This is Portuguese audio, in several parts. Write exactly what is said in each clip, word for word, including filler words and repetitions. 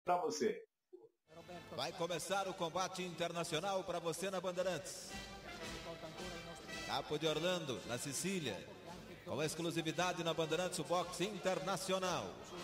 para você. Vai começar o combate internacional para você na Bandeirantes. Capo de Orlando, na Sicília, com exclusividade na Bandeirantes, o boxe internacional.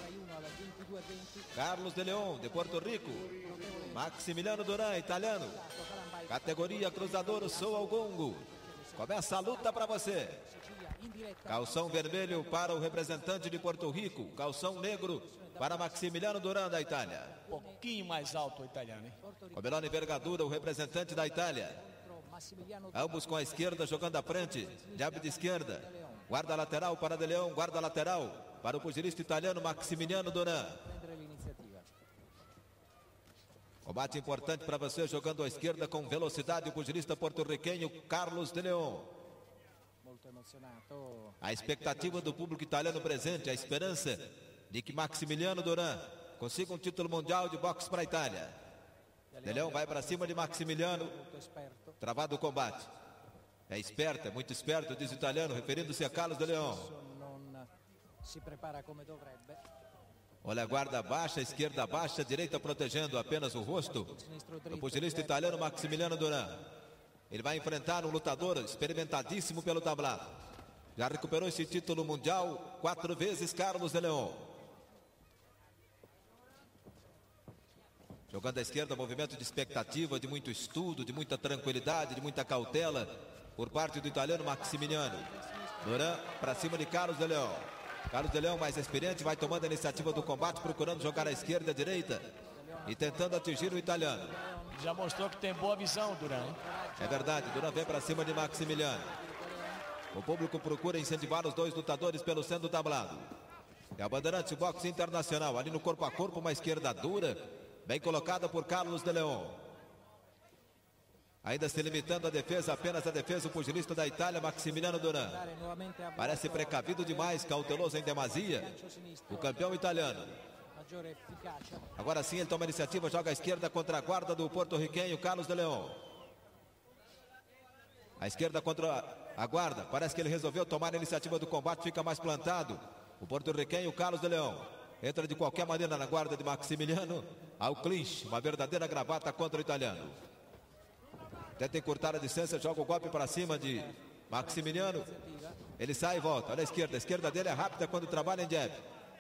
Carlos de Leon, de Porto Rico. Maximiliano Duran, italiano. Categoria cruzador, sou ao gongo. Começa a luta para você. Calção vermelho para o representante de Porto Rico. Calção negro para Maximiliano Duran, da Itália. Um pouquinho mais alto o italiano, hein? Com a menor envergadura, o representante da Itália. Ambos com a esquerda jogando à frente. Jab de esquerda. Guarda lateral para De Leon. Guarda lateral para o pugilista italiano Maximiliano Duran. Combate importante para você, jogando à esquerda com velocidade, o pugilista porto-riquenho Carlos de Leon. A expectativa do público italiano presente, a esperança de que Maximiliano Duran consiga um título mundial de boxe para a Itália. De Leon vai para cima de Maximiliano. Travado o combate. É esperto, é muito esperto, diz o italiano, referindo-se a Carlos de Leon. Olha a guarda baixa, esquerda baixa, direita protegendo apenas o rosto. O pugilista italiano Maximiliano Duran. Ele vai enfrentar um lutador experimentadíssimo pelo tablado. Já recuperou esse título mundial quatro vezes, Carlos de Leon. Jogando à esquerda, movimento de expectativa, de muito estudo, de muita tranquilidade, de muita cautela por parte do italiano Maximiliano. Duran para cima de Carlos de Leon. Carlos de Leon, mais experiente, vai tomando a iniciativa do combate, procurando jogar à esquerda e à direita e tentando atingir o italiano. Já mostrou que tem boa visão, Duran. É verdade, Duran vem para cima de Maximiliano. O público procura incentivar os dois lutadores pelo centro tablado. É a Bandeirantes, o boxe internacional, ali no corpo a corpo, uma esquerda dura, bem colocada por Carlos de Leon. Ainda se limitando a defesa, apenas a defesa, o pugilista da Itália, Maximiliano Duran. Parece precavido demais, cauteloso em demasia, o campeão italiano. Agora sim ele toma a iniciativa, joga à esquerda contra a guarda do porto-riquenho Carlos de Leon. A esquerda contra a guarda, parece que ele resolveu tomar a iniciativa do combate, fica mais plantado. O porto-riquenho Carlos de Leon entra de qualquer maneira na guarda de Maximiliano, ao clinch, uma verdadeira gravata contra o italiano. Tenta encurtar a distância, joga o golpe para cima de Maximiliano. Ele sai e volta. Olha a esquerda. A esquerda dele é rápida quando trabalha em jab.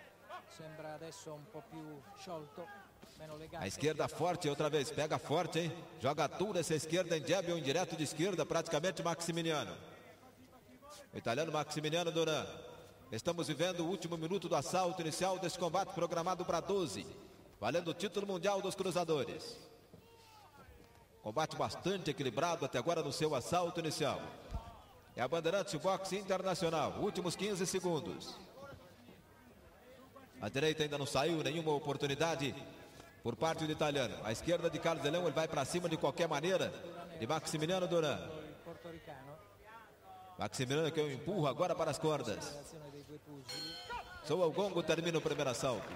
A esquerda forte outra vez. Pega forte, hein? Joga dura essa esquerda em jab ou em direto de esquerda. Praticamente Maximiliano. O italiano Maximiliano Duran. Estamos vivendo o último minuto do assalto inicial desse combate programado para doze. Valendo o título mundial dos cruzadores. Combate bastante equilibrado até agora no seu assalto inicial. É a Bandeirantes Boxe Internacional. Últimos quinze segundos. A direita ainda não saiu, nenhuma oportunidade por parte do italiano. A esquerda de Carlos de Leon, ele vai para cima de qualquer maneira de Maximiliano Duran. Maximiliano que eu empurro agora para as cordas. Soa o gongo, termina o primeiro assalto.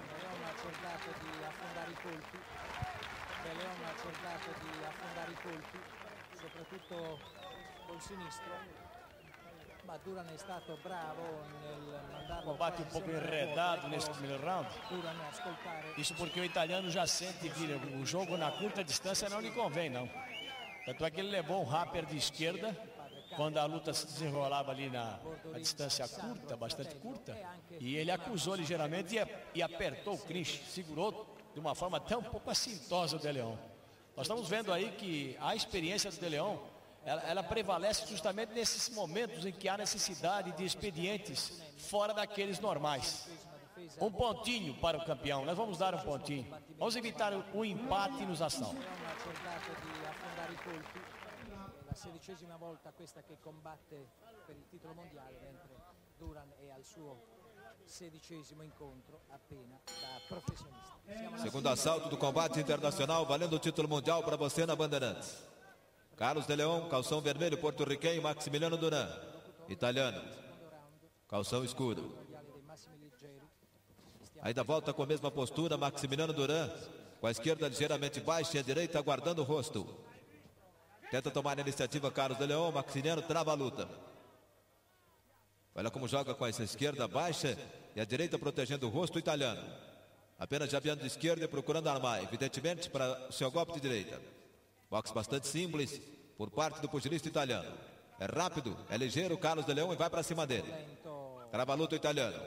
De Leon ha cercato di affondare i colpi, soprattutto col sinistro, ma Duran è stato bravo nel mandarlo. Combate um pouco enredado nesse primeiro round. Duran ascoltare. Isso porque o italiano já sente que o jogo na curta distância não lhe convém, não. Tanto é que ele levou um rapper de esquerda quando a luta se desenrolava ali na, na distância curta, bastante curta, e ele acusou ligeiramente e, e apertou o clinch, segurou de uma forma até um pouco assintosa o De Leon. Nós estamos vendo aí que a experiência do De Leon, ela, ela prevalece justamente nesses momentos em que há necessidade de expedientes fora daqueles normais. Um pontinho para o campeão, nós vamos dar um pontinho. Vamos evitar o, o empate nos assaltos. La sedicesima volta questa che combatte per il titolo mondiale, mentre Duran è al suo sedicesimo incontro appena da profissionista. Segundo assalto do combate internacional, valendo o título mundial para você na Bandeirantes. Carlos de Leon, calção vermelho, porto-riquenho, Maximiliano Duran, italiano, calção escuro. Ainda volta com a mesma postura, Maximiliano Duran, com a esquerda ligeiramente baixa e a direita aguardando o rosto. Tenta tomar a iniciativa Carlos de Leon, Maximiliano trava a luta. Olha como joga com essa esquerda baixa e a direita protegendo o rosto italiano. Apenas jabeando de esquerda e procurando armar, evidentemente para o seu golpe de direita. Boxe bastante simples por parte do pugilista italiano. É rápido, é ligeiro o Carlos de Leão e vai para cima dele. Trava a luta o italiano.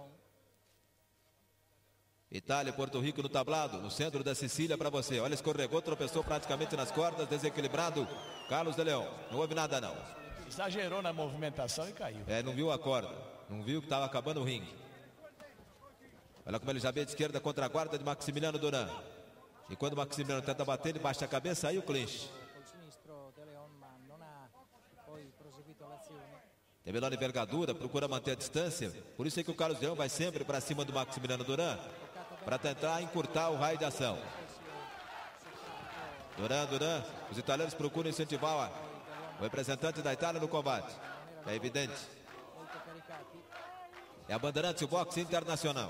Itália e Porto Rico no tablado, no centro da Sicília para você. Olha, escorregou, tropeçou praticamente nas cordas, desequilibrado. Carlos de Leão, não houve nada não. Exagerou na movimentação e caiu. É, não viu a corda, não viu que estava acabando o ringue. Olha como ele já veio de esquerda contra a guarda de Maximiliano Duran. E quando o Maximiliano tenta bater, ele baixa a cabeça, aí o clinch. Tem menor envergadura, procura manter a distância. Por isso é que o Carlos Leão vai sempre para cima do Maximiliano Duran, para tentar encurtar o raio de ação. Duran, Duran, os italianos procuram incentivar o representante da Itália no combate. É evidente. É a bandeirante o boxe internacional.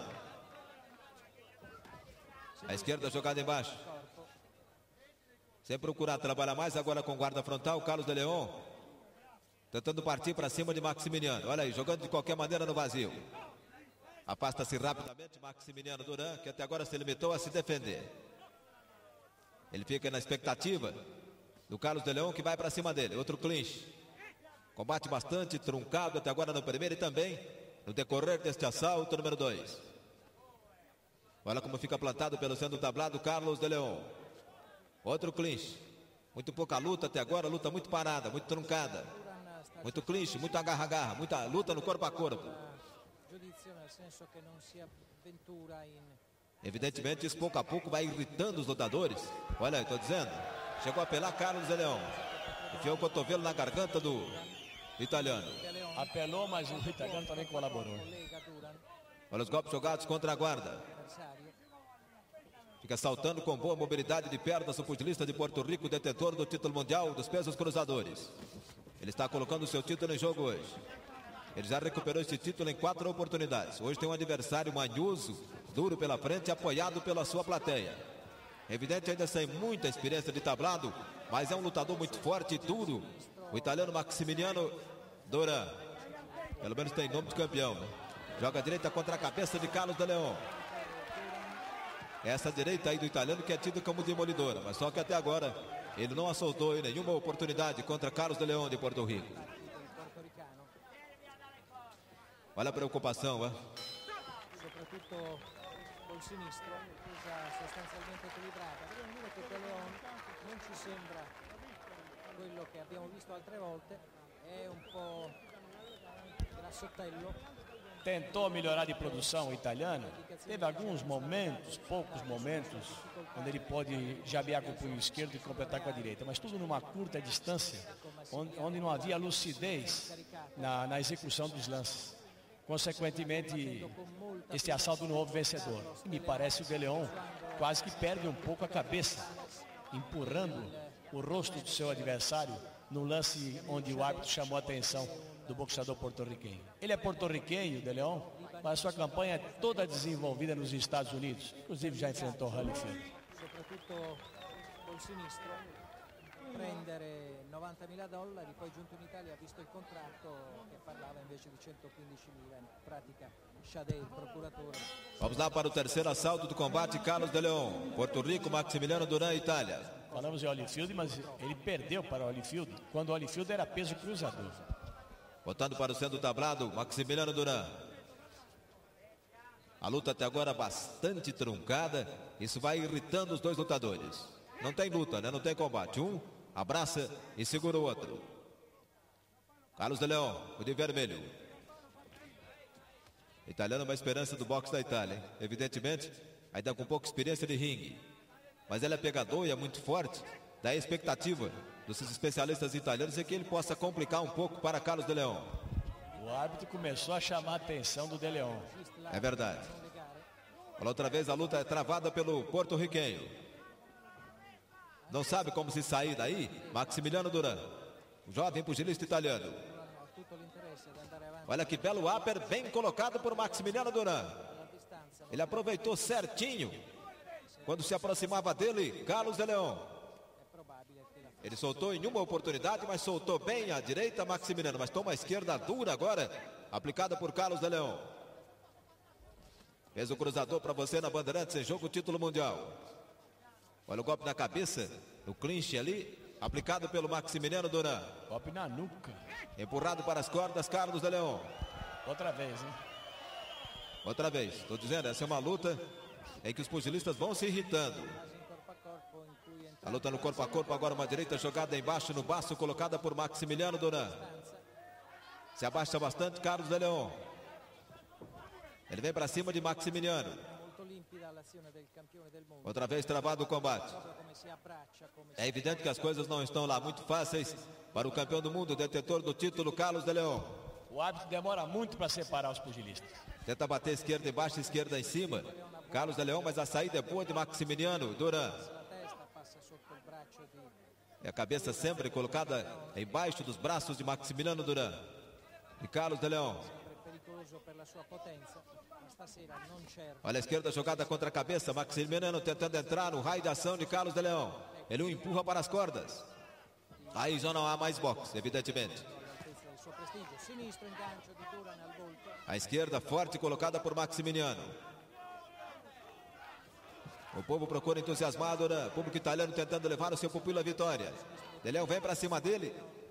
A esquerda jogada embaixo. Sem procurar trabalhar mais, agora com guarda frontal, Carlos de Leão. Tentando partir para cima de Maximiliano. Olha aí, jogando de qualquer maneira no vazio. Afasta-se rapidamente Maximiliano Duran, que até agora se limitou a se defender. Ele fica na expectativa do Carlos de Leão, que vai para cima dele. Outro clinch. Combate bastante truncado até agora no primeiro e também no decorrer deste assalto número dois. Olha como fica plantado pelo centro tablado Carlos de Leão. Outro clinch. Muito pouca luta até agora, luta muito parada, muito truncada. Muito clinch, muito agarra-agarra, muita luta no corpo a corpo. Evidentemente isso pouco a pouco vai irritando os lutadores. Olha aí, estou dizendo. Chegou a apelar Carlos de Leão. Enfiou o cotovelo na garganta do italiano. Apelou, mas o italiano também colaborou. Olha os golpes jogados contra a guarda. Fica saltando com boa mobilidade de pernas o pugilista de Porto Rico, detentor do título mundial dos pesos cruzadores. Ele está colocando o seu título em jogo hoje. Ele já recuperou esse título em quatro oportunidades. Hoje tem um adversário manhoso, duro pela frente, apoiado pela sua plateia. Evidente ainda sem muita experiência de tablado, mas é um lutador muito forte e duro. O italiano Maximiliano Duran. Pelo menos tem nome de campeão, né? Joga a direita contra a cabeça de Carlos de Leão. Essa direita aí do italiano que é tida como demolidora, mas só que até agora ele não a soltou em nenhuma oportunidade contra Carlos de Leão de Porto Rico. Olha a preoccupação, eh? Soprattutto col sinistro, difesa sostanzialmente equilibrata. Dobbiamo dire che De Leon non ci sembra quello che abbiamo visto altre volte, è un po' grassottello. Tentou melhorar de produção o italiano. Teve alguns momentos, poucos momentos, onde ele pode jabear com o punho esquerdo e completar com a direita, mas tudo numa curta distância, onde, onde não havia lucidez na, na execução dos lances. Consequentemente, este assalto não houve vencedor. E me parece que o De Leon quase que perde um pouco a cabeça, empurrando o rosto do seu adversário no lance onde o árbitro chamou a atenção do boxeador porto-riquenho. Ele é porto-riquenho, De Leon, mas sua campanha é toda desenvolvida nos Estados Unidos. Inclusive já enfrentou Holyfield. Soprattutto col sinistro, prendere novantamila dollari, poi giunto in Italia ha visto il contratto che parlava invece di centoquindicimila, in pratica Shadei, il procuratore. Vamos lá para o terceiro assalto do combate, Carlos de Leão, Porto Rico, Maximiliano Duran, Itália. Falamos em Holyfield, mas ele perdeu para o Holyfield quando o Holyfield era peso cruzador. Botando para o centro tablado, Maximiliano Duran. A luta até agora bastante truncada. Isso vai irritando os dois lutadores. Não tem luta, né? Não tem combate. Um abraça e segura o outro. Carlos de Leão, o de vermelho. Italiano é uma esperança do boxe da Itália, hein? Evidentemente, ainda com pouca experiência de ringue. Mas ele é pegador e é muito forte. Daí a expectativa dos especialistas italianos é que ele possa complicar um pouco para Carlos de Leão. O árbitro começou a chamar a atenção do De Leão. É verdade. Olha, outra vez a luta é travada pelo porto-riquenho. Não sabe como se sair daí? Maximiliano Duran, o jovem pugilista italiano. Olha que belo upper, bem colocado por Maximiliano Duran. Ele aproveitou certinho quando se aproximava dele Carlos de Leão. Ele soltou em uma oportunidade, mas soltou bem à direita Maximiliano, mas toma a esquerda dura agora, aplicada por Carlos de Leão. Fez o cruzador para você na Bandeirantes em jogo título mundial. Olha o golpe na cabeça, no clinch ali, aplicado pelo Maximiliano Duran. Golpe na nuca. Empurrado para as cordas, Carlos de León. Outra vez, hein? Outra vez. Estou dizendo, essa é uma luta em que os pugilistas vão se irritando. A luta no corpo a corpo, agora uma direita jogada embaixo no baço, colocada por Maximiliano Duran. Se abaixa bastante Carlos de León. Ele vem para cima de Maximiliano. Outra vez travado o combate. É evidente que as coisas não estão lá muito fáceis para o campeão do mundo, detentor do título, Carlos de León. O árbitro demora muito para separar os pugilistas. Tenta bater esquerda embaixo, esquerda em cima. Carlos de León, mas a saída é boa de Maximiliano Duran. E a cabeça sempre colocada embaixo dos braços de Maximiliano Duran. E Carlos de León. Olha a esquerda jogada contra a cabeça. Maximiliano tentando entrar no raio de ação de Carlos de León. Ele o empurra para as cordas. Aí já não há mais boxe, evidentemente. A esquerda forte colocada por Maximiliano. O povo procura entusiasmado, né? O público italiano tentando levar o seu pupilo à vitória. De León vem para cima dele.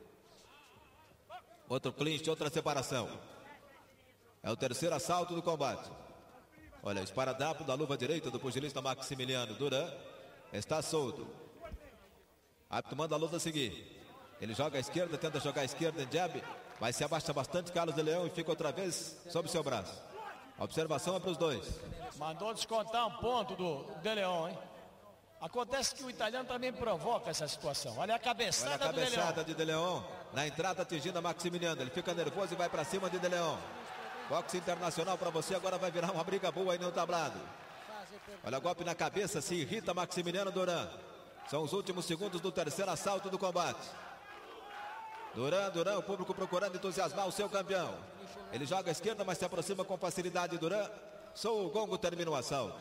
Outro clinch, outra separação. É o terceiro assalto do combate. Olha, o esparadrapo da luva direita do pugilista Maximiliano Duran está solto. Árbitro manda a luta seguir. Ele joga à esquerda, tenta jogar à esquerda em jab, mas se abaixa bastante Carlos de León e fica outra vez sob seu braço. A observação é para os dois. Mandou descontar um ponto do De León, hein? Acontece que o italiano também provoca essa situação. Olha a cabeçada, Olha a cabeçada do de De León. Na entrada atingindo a Maximiliano. Ele fica nervoso e vai para cima de De León. Boxe internacional para você, agora vai virar uma briga boa aí no tablado. Olha o golpe na cabeça, se irrita Maximiliano Duran. São os últimos segundos do terceiro assalto do combate. Duran, Duran, o público procurando entusiasmar o seu campeão. Ele joga à esquerda, mas se aproxima com facilidade Duran. Só o gongo termina o assalto.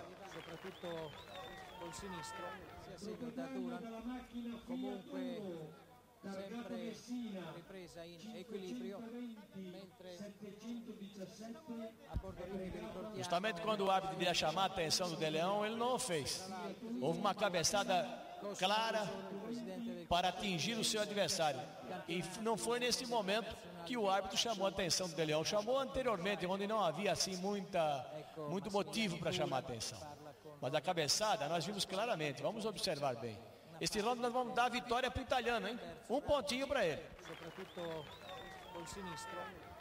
Sempre ripresa in equilibrio, mentre a Porto Rico ricordiamo. Justamente quando o árbitro devia chamar a atenção do De León, ele não o fez. Houve uma cabeçada clara para atingir o seu adversário. E não foi nesse momento que o árbitro chamou a atenção do De León. Chamou anteriormente, onde não havia assim muita, muito motivo para chamar a atenção. Mas a cabeçada nós vimos claramente. Vamos observar bem. Este round nós vamos dar a vitória para o italiano, hein? Um pontinho para ele. Soprattutto col sinistro.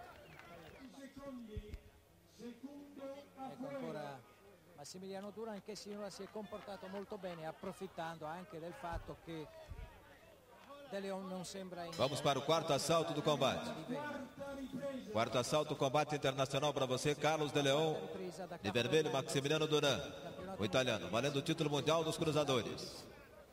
Ecco ancora Maximiliano Duran che sinora si è comportato molto bene, approfittando anche del fatto che De León non sembra in... Vamos para o quarto assalto do combate. Quarto assalto do combate internacional para você, Carlos De León. De vermelho, Maximiliano Duran, o italiano, valendo o título mundial dos cruzadores.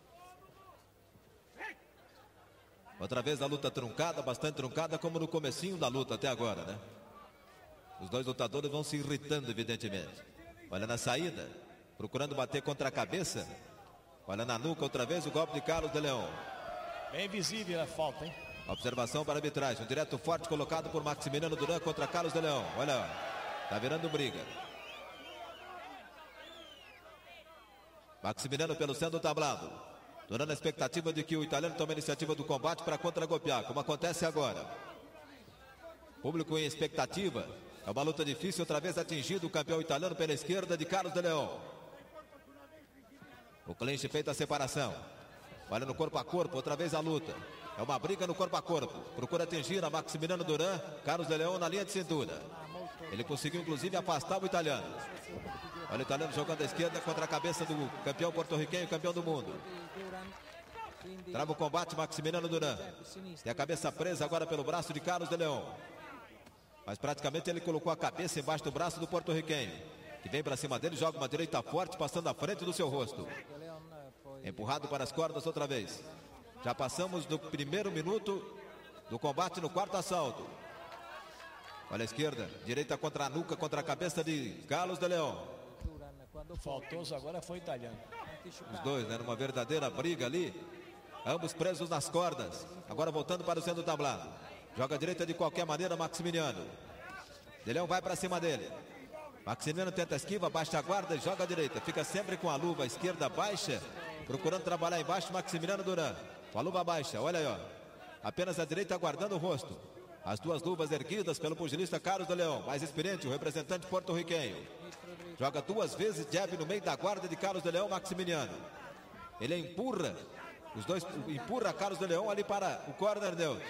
Outra vez a luta truncada, bastante truncada, como no comecinho da luta até agora, né? Os dois lutadores vão se irritando, evidentemente. Olha na saída, procurando bater contra a cabeça. Olha na nuca, outra vez o golpe de Carlos De León. Bem visível a falta, hein? Observação para a arbitragem. Um direto forte colocado por Maximiliano Duran contra Carlos De León. Olha, tá virando briga. Maximiliano pelo centro do tablado. Duran na expectativa de que o italiano tome a iniciativa do combate para contra-golpear, como acontece agora. Público em expectativa. É uma luta difícil, outra vez atingido o campeão italiano pela esquerda de Carlos De León. O clinch feita a separação. Olha no corpo a corpo, outra vez a luta. É uma briga no corpo a corpo. Procura atingir a Maximiliano Duran, Carlos De León na linha de cintura. Ele conseguiu inclusive afastar o italiano. Olha o italiano jogando à esquerda contra a cabeça do campeão porto-riquenho, campeão do mundo. Trava o combate Maximiliano Duran. Tem a cabeça presa agora pelo braço de Carlos De León. Mas praticamente ele colocou a cabeça embaixo do braço do porto-riquenho, que vem para cima dele, joga uma direita forte, passando à frente do seu rosto. Empurrado para as cordas outra vez. Já passamos do primeiro minuto do combate no quarto assalto. Olha a esquerda, direita contra a nuca, contra a cabeça de Carlos De León. Faltoso agora foi italiano. Os dois, né, numa verdadeira briga ali. Ambos presos nas cordas. Agora voltando para o centro do tablado. Joga a direita de qualquer maneira Maximiliano. De León vai para cima dele. Maximiliano tenta a esquiva, baixa a guarda e joga a direita. Fica sempre com a luva esquerda baixa, procurando trabalhar embaixo. Maximiliano Duran, com a luva baixa, olha aí, ó. Apenas a direita guardando o rosto. As duas luvas erguidas pelo pugilista Carlos de Leão, mais experiente, o representante porto-riquenho. Joga duas vezes jab no meio da guarda de Carlos de Leão, Maximiliano. Ele empurra, os dois empurra Carlos de Leão ali para o corner neutro.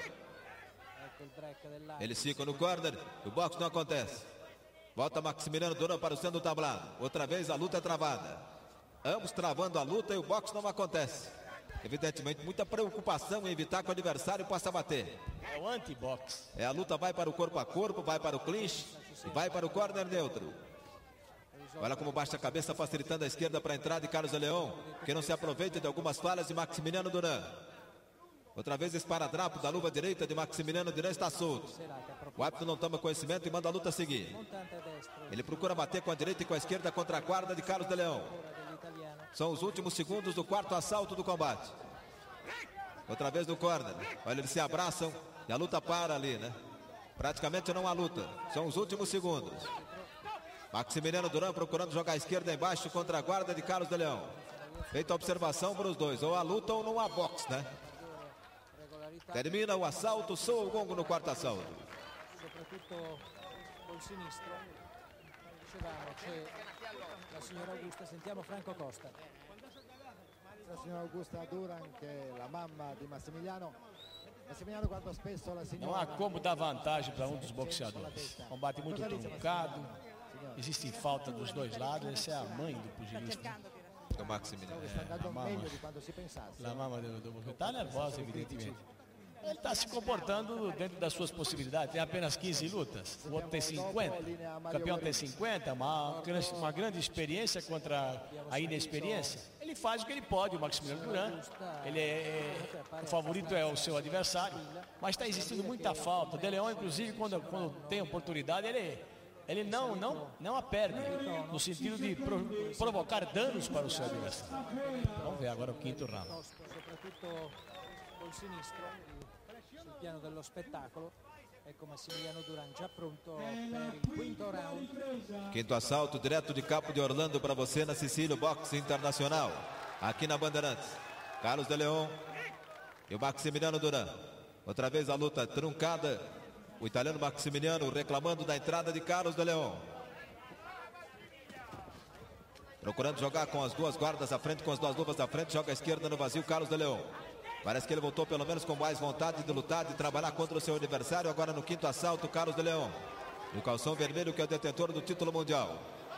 Eles ficam no corner, o boxe não acontece. Volta Maximiliano Duran para o centro do tablado. Outra vez a luta é travada. Ambos travando a luta e o boxe não acontece. Evidentemente, muita preocupação em evitar que o adversário possa bater. É o anti-box. É, a luta vai para o corpo a corpo, vai para o clinch e vai para o corner neutro. Olha como baixa a cabeça, facilitando a esquerda para a entrada de Carlos de Leão, que não se aproveita de algumas falhas de Maximiliano Duran. Outra vez esparadrapo da luva direita de Maximiliano Duran está solto. O árbitro não toma conhecimento e manda a luta seguir. Ele procura bater com a direita e com a esquerda contra a guarda de Carlos de Leão. São os últimos segundos do quarto assalto do combate. Outra vez no corner. Olha, eles se abraçam e a luta para ali, né? Praticamente não há luta. São os últimos segundos. Maximiliano Duran procurando jogar a esquerda embaixo contra a guarda de Carlos de Leão. Feita a observação para os dois. Ou há luta ou não há boxe, né? Termina o assalto, soa o gongo no quarto assalto. Soprattutto col sinistro. Dicevamo, c'è la signora Augusta, sentiamo Franco Costa. La signora Augusta Duran, che è la mamma di Massimiliano. Massimiliano guarda spesso la signora. Não há como dar vantagem para um dos boxeadores. Combate muito truncado. Existe falta dos dois lados. Essa é a mãe do pugilista. O Maximiliano. Sta andando meglio di quanto si pensasse. A mama do, do está nervosa, evidentemente. Ele está se comportando dentro das suas possibilidades. Tem apenas quinze lutas. O outro tem cinquenta. O campeão tem cinquenta. Uma, uma grande experiência contra a inexperiência. Ele faz o que ele pode, o Maximiliano Duran. Ele é, é, o favorito é o seu adversário. Mas está existindo muita falta. O De Leão, inclusive, quando, quando tem oportunidade, ele, ele não, não, não a perde. No sentido de pro, provocar danos para o seu adversário. Vamos ver agora o quinto round. Col sinistro sul piano dello spettacolo, ecco Massimiliano Duran già pronto per il quinto round. Quinto assalto direto de Capo de Orlando para você na Sicília Boxe Internacional, aqui na Bandeirantes. Carlos de Leão e o Maximiliano Duran. Outra vez a luta truncada, o italiano Maximiliano reclamando da entrada de Carlos de Leão. Procurando jogar com as duas guardas à frente, com as duas luvas à frente, joga a esquerda no vazio, Carlos de Leão. Parece que ele voltou pelo menos com mais vontade de lutar, de trabalhar contra o seu adversário. Agora no quinto assalto, Carlos de Leão. E o calção vermelho, que é o detentor do título mundial.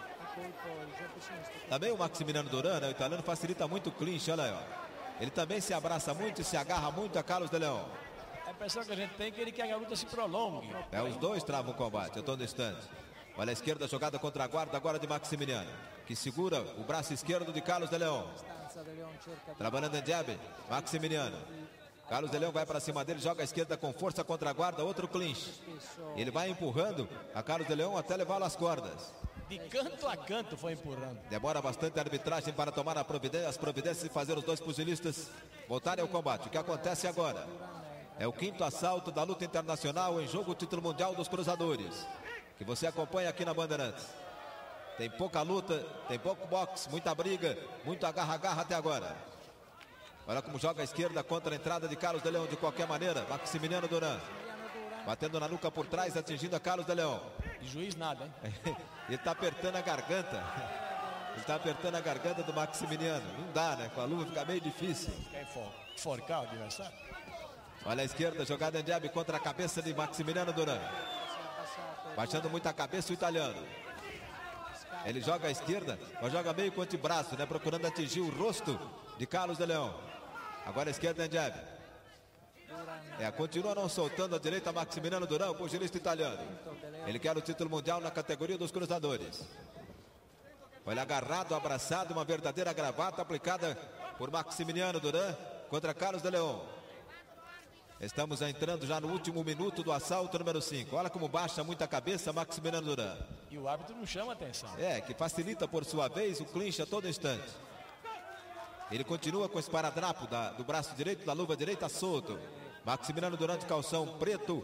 Também o Maximiliano Duran, né, o italiano, facilita muito o clinch, olha aí, ó. Ele também se abraça muito e se agarra muito a Carlos de Leão. A impressão que a gente tem é que ele quer que a luta se prolongue. É, os dois travam o combate, eu estou no instante. Olha a esquerda jogada contra a guarda agora de Maximiliano, que segura o braço esquerdo de Carlos de Leão. Trabalhando em jab, Maximiliano. Carlos de Leão vai para cima dele, joga a esquerda com força contra a guarda, outro clinch. Ele vai empurrando a Carlos de Leão até levá-lo às cordas. De canto a canto foi empurrando. Demora bastante a arbitragem para tomar a providência, as providências e fazer os dois pugilistas voltarem ao combate. O que acontece agora é o quinto assalto da luta internacional em jogo o título mundial dos cruzadores, que você acompanha aqui na Bandeirantes. Tem pouca luta, tem pouco boxe, muita briga, muito agarra-agarra até agora. Olha como joga a esquerda contra a entrada de Carlos de Leão de qualquer maneira. Maximiliano Duran batendo na nuca por trás, atingindo a Carlos de Leão. De juiz nada, hein? Ele está apertando a garganta. Ele está apertando a garganta do Maximiliano. Não dá, né? Com a luva fica meio difícil. Quer enforcar o adversário? Olha a esquerda, jogada em jab contra a cabeça de Maximiliano Duran. Baixando muito a cabeça o italiano. Ele joga à esquerda, mas joga meio com o antebraço, né? Procurando atingir o rosto de Carlos de Leão. Agora a esquerda em jab. É, continua não soltando a direita Maximiliano Duran, o pugilista italiano. Ele quer o título mundial na categoria dos cruzadores. Olha, agarrado, abraçado, uma verdadeira gravata aplicada por Maximiliano Duran contra Carlos de Leão. Estamos entrando já no último minuto do assalto número cinco. Olha como baixa muita cabeça Maximiliano Duran. E o árbitro não chama atenção. É, que facilita por sua vez o clinch a todo instante. Ele continua com esse esparadrapo da, do braço direito, da luva direita solto. Maximiliano Duran de calção preto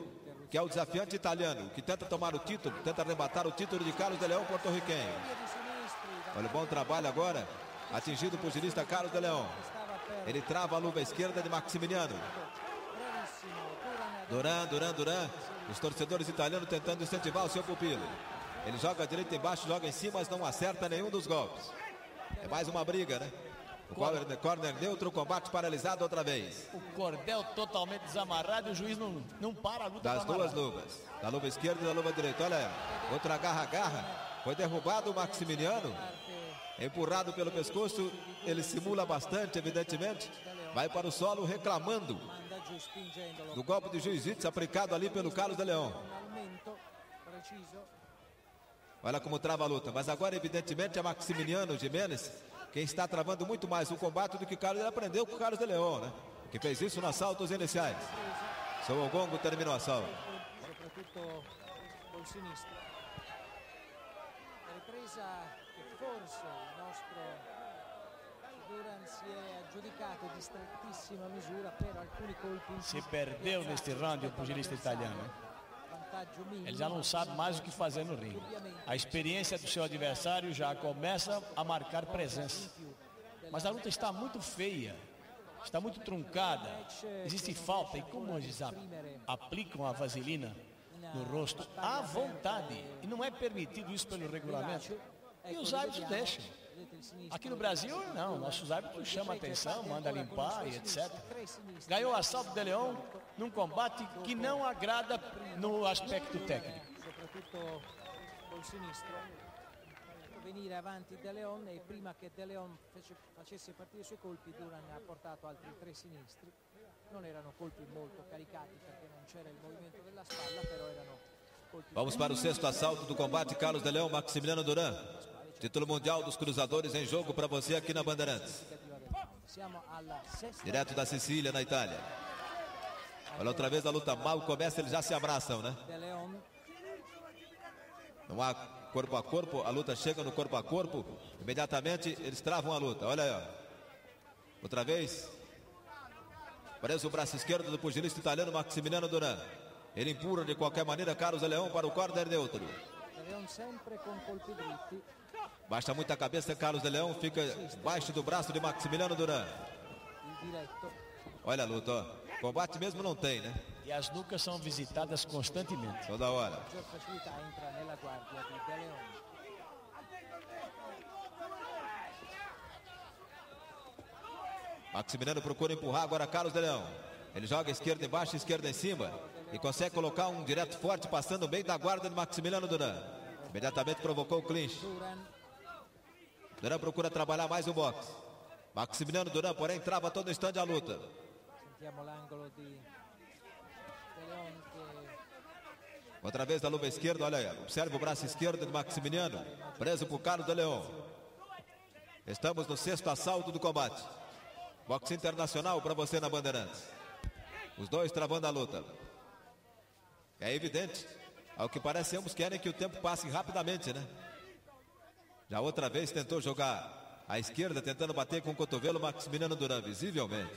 que é o desafiante italiano, que tenta tomar o título, tenta arrebatar o título de Carlos de Leão, porto-riquenho. Olha o bom trabalho agora, atingido o pugilista Carlos de Leão. Ele trava a luva esquerda de Maximiliano. Duran, Duran, Duran. Os torcedores italianos tentando incentivar o seu pupilo. Ele joga a direita embaixo, joga em cima, mas não acerta nenhum dos golpes. É mais uma briga, né? O corner, corner neutro, combate paralisado outra vez. O cordel totalmente desamarrado e o juiz não, não para a luta. Das duas luvas, da luva esquerda e da luva direita. Olha aí, outra garra-garra. Foi derrubado o Maximiliano. Empurrado pelo pescoço, ele simula bastante, evidentemente. Vai para o solo reclamando do golpe de jiu-jitsu aplicado ali pelo Carlos de Leão. Olha como trava a luta. Mas agora, evidentemente, é Maximiliano Gimenez quem está travando muito mais o combate do que o Carlos. Ele aprendeu com o Carlos de Leão, né? Que fez isso nos assaltos iniciais. Seu Ogongo terminou o assalto. Forse il nostro Duran si è aggiudicato di strettissima misura per alcuni colpi. Se perdeu neste round o pugilista italiano. Ele já não sabe mais o que fazer no ringue. A experiência do seu adversário já começa a marcar presença. Mas a luta está muito feia, está muito truncada. Existe falta e como eles aplicam a vaselina no rosto à vontade. E não é permitido isso pelo regulamento. E os árbitros deixam. Aqui no Brasil, não. Nossos árbitros chamam a atenção, mandam limpar e etcétera. Ganhou o assalto de Leão num combate que não agrada no aspecto técnico. Venire avanti De Leon e prima che De Leon facesse partire i suoi colpi, Duran ha portato altri tre sinistri. Non erano colpi molto caricati perché non c'era il movimento della spalla, però erano colpi. Vamos para o sexto assalto do combate. Carlos de Leão, Maximiliano Duran. Título mundial dos cruzadores em jogo para você aqui na Bandeirantes. Direto da Sicília, na Itália. Olha outra vez a luta mal começa, eles já se abraçam, né? Não há corpo a corpo, a luta chega no corpo a corpo, imediatamente eles travam a luta. Olha aí, ó. Outra vez. Preso o braço esquerdo do pugilista italiano Maximiliano Duran. Ele empurra de qualquer maneira Carlos de Leão para o corner neutro. Baixa muita cabeça, Carlos de Leão fica baixo do braço de Maximiliano Duran. Olha a luta, ó. Combate mesmo não tem, né? E as nucas são visitadas constantemente. Toda hora. Maximiliano procura empurrar agora Carlos de Leão. Ele joga esquerda embaixo, esquerda em cima. E consegue colocar um direto forte, passando bem da guarda de Maximiliano Duran. Imediatamente provocou o clinch. Duran procura trabalhar mais o boxe. Maximiliano Duran, porém, trava todo instante a luta. Outra vez da luva esquerda, olha aí. Observe o braço esquerdo de Maximiliano. Preso por Carlos de Leão. Estamos no sexto assalto do combate. Boxe internacional para você na Bandeirantes. Os dois travando a luta. É evidente. Ao que parece, ambos querem que o tempo passe rapidamente, né? Já outra vez tentou jogar à esquerda, tentando bater com o cotovelo Maximiliano Duran, visivelmente.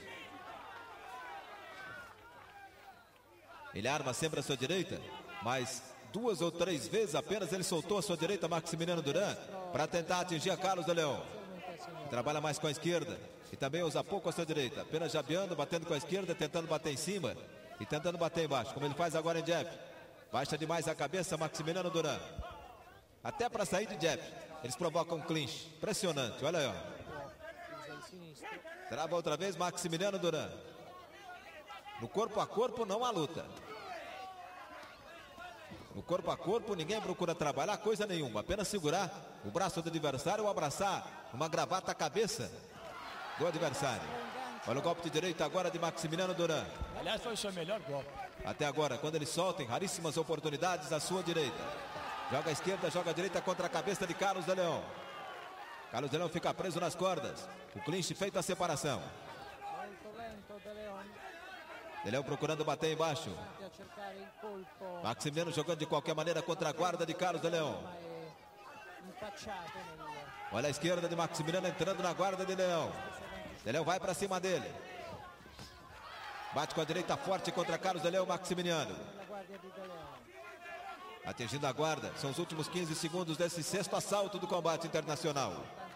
Ele arma sempre a sua direita, mas duas ou três vezes apenas ele soltou a sua direita, Maximiliano Duran, para tentar atingir a Carlos de Leão. Trabalha mais com a esquerda e também usa pouco a sua direita, apenas jabeando, batendo com a esquerda, tentando bater em cima e tentando bater embaixo, como ele faz agora em jab. Baixa demais a cabeça, Maximiliano Duran. Até para sair de jab, eles provocam um clinch. Impressionante, olha aí, ó. Trava outra vez, Maximiliano Duran. No corpo a corpo não há luta. No corpo a corpo ninguém procura trabalhar coisa nenhuma, apenas segurar o braço do adversário ou abraçar uma gravata à cabeça do adversário. Olha o golpe de direita agora de Maximiliano Duran. Aliás, foi o seu melhor golpe. Até agora, quando ele solta em raríssimas oportunidades à sua direita. Joga a esquerda, joga a direita contra a cabeça de Carlos de Leão. Carlos de Leão fica preso nas cordas. O clinch feito a separação. De Leão procurando bater embaixo. Maximiliano jogando de qualquer maneira contra a guarda de Carlos de Leão. Olha a esquerda de Maximiliano entrando na guarda de Leão. De Leão vai para cima dele. Bate com a direita forte contra Carlos de Leão, Maximiliano. guardia di De Leon. Atingindo a guarda, são os últimos quinze segundos desse sexto assalto do combate internacional.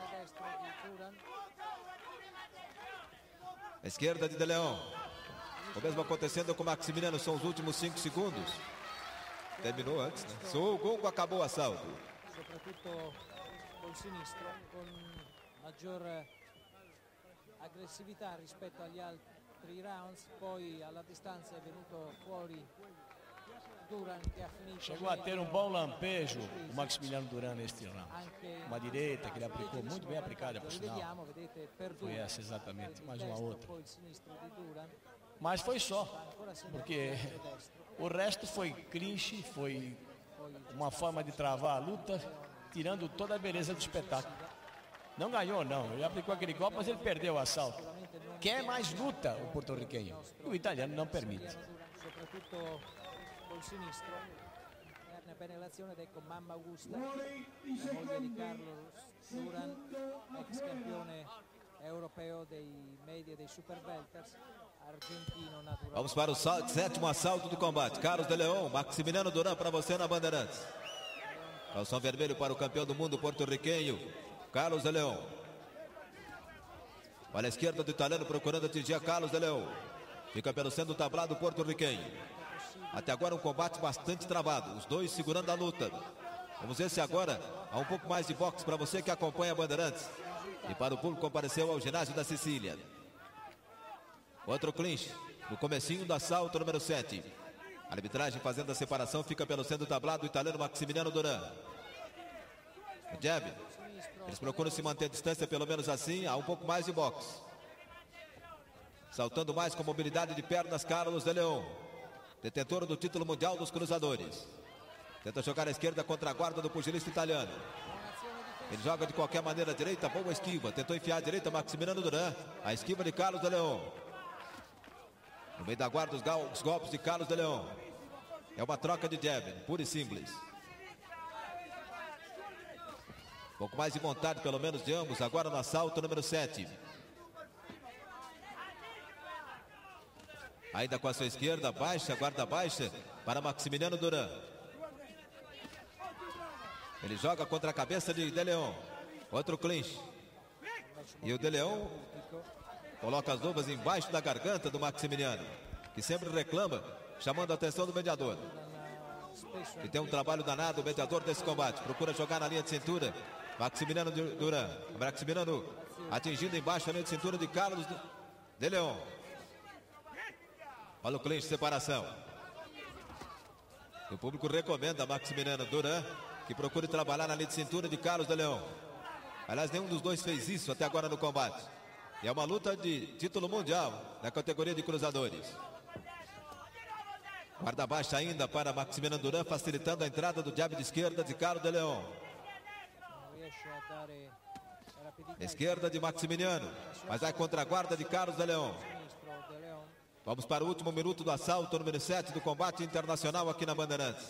A esquerda de De Leon. O mesmo acontecendo com Maximiliano, são os últimos cinco segundos. Terminou antes, né? Soou o gongo, acabou o assalto. Soprattutto col sinistro, con maggior aggressività rispetto agli altri rounds, poi alla distanza è venuto fuori Duran che ha finito. Chegou a ter um bom lampejo o Maximiliano Duran neste round. Uma direita que ele aplicou, muito bem aplicada, por sinal. Foi essa exatamente, mais uma outra. Mas foi só, porque o resto foi clinch, foi uma forma de travar a luta, tirando toda a beleza do espetáculo. Não ganhou, não. Ele aplicou aquele golpe, mas ele perdeu o assalto. Quer mais luta, o porto-riquenho. E o italiano não permite. Soprattutto col sinistro. Guarda bene l'azione ed ecco Mamma Augusta, la moglie di Carlos Duran, ex campione europeo dei media dei super welters, argentino natural. Vamos para o sétimo assalto do combate. Carlos De Leon, Maximiliano Duran para você na Bandeirantes. Calção vermelho para o campeão do mundo porto-riquenho, Carlos De Leon. Para a esquerda do italiano procurando atingir a Carlos De Leon. Fica pelo centro do tablado porto-riquenho. Até agora um combate bastante travado, os dois segurando a luta. Vamos ver se agora há um pouco mais de boxe para você que acompanha a Bandeirantes. E para o público que compareceu ao ginásio da Sicília. Outro clinch, no comecinho do assalto número sete. A arbitragem fazendo a separação, fica pelo centro do tablado o italiano Maximiliano Duran. O jab, eles procuram se manter a distância, pelo menos assim, há um pouco mais de boxe. Saltando mais com mobilidade de pernas, Carlos De Leon, detentor do título mundial dos cruzadores. Tenta jogar a esquerda contra a guarda do pugilista italiano. Ele joga de qualquer maneira a direita, boa esquiva. Tentou enfiar a direita, Maximiliano Duran. A esquiva de Carlos De Leon. No meio da guarda, os, os golpes de Carlos De Leon. É uma troca de jab, pura e simples. Um pouco mais de vontade, pelo menos, de ambos. Agora no assalto número sete. Ainda com a sua esquerda, baixa, guarda baixa para Maximiliano Duran. Ele joga contra a cabeça de De Leon. Outro clinch. E o De Leon coloca as luvas embaixo da garganta do Maximiliano, que sempre reclama, chamando a atenção do mediador. E tem um trabalho danado o mediador desse combate. Procura jogar na linha de cintura. Maximiliano Duran. Maximiliano atingindo embaixo a linha de cintura de Carlos De Leon. Olha o clinch de separação. O público recomenda a Maximiliano Duran que procure trabalhar na linha de cintura de Carlos De Leon. Aliás, nenhum dos dois fez isso até agora no combate. E é uma luta de título mundial na categoria de cruzadores. Guarda baixa ainda para Maximiliano Duran, facilitando a entrada do jab de esquerda de Carlos De Leon. Esquerda de Maximiliano, mas vai contra a guarda de Carlos De Leon. Vamos para o último minuto do assalto número sete do combate internacional aqui na Bandeirantes.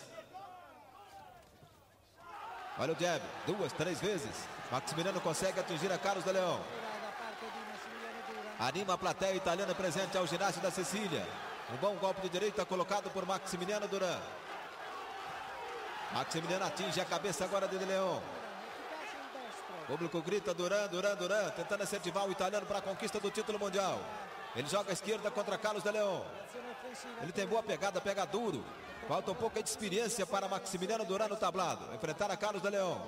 Olha o jab, duas, três vezes. Maximiliano consegue atingir a Carlos De Leon. Anima a plateia italiana presente ao ginásio da Sicília. Um bom golpe de direita colocado por Maximiliano Duran. Maximiliano atinge a cabeça agora de De Leon. O público grita Duran, Duran, Duran, tentando incentivar o italiano para a conquista do título mundial. Ele joga a esquerda contra Carlos De Leon. Ele tem boa pegada, pega duro. Falta um pouco de experiência para Maximiliano Duran no tablado. Enfrentar a Carlos De Leon.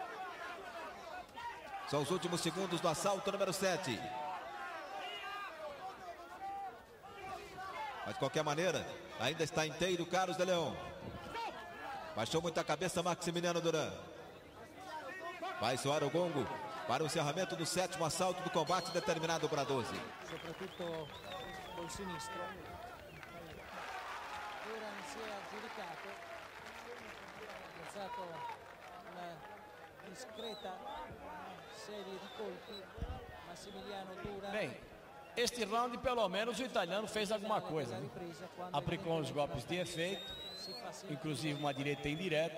São os últimos segundos do assalto número sete. Mas de qualquer maneira, ainda está inteiro Carlos De Leon. Baixou muito a cabeça Maximiliano Duran. Vai soar o gongo para o encerramento do sétimo assalto do combate determinado para doze. Soprattutto col sinistro. Duran si è aggiudicato. Ha usato una discreta serie di colpi. Massimiliano Duran. Bem, este round pelo menos o italiano fez alguma coisa, né? Aplicou uns golpes de efeito, inclusive uma direita indireta,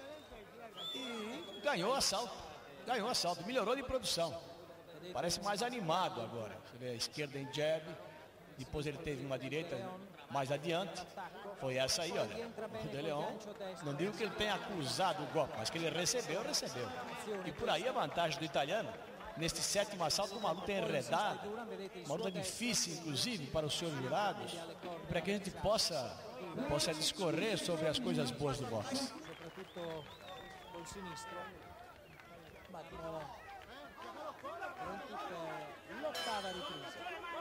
e ganhou o assalto. Ganhou o assalto, melhorou de produção. Parece mais animado agora. Você vê a esquerda em jab, depois ele teve uma direita mais adiante, foi essa aí, olha. O De Leon, não digo que ele tenha acusado o golpe, mas que ele recebeu, recebeu. E por aí a vantagem do italiano, neste sétimo assalto, uma luta enredada, uma luta difícil, inclusive, para os senhores jurados, para que a gente possa, possa discorrer sobre as coisas boas do boxe. Soprattutto col sinistro, ma pronti per l'ottava ripresa.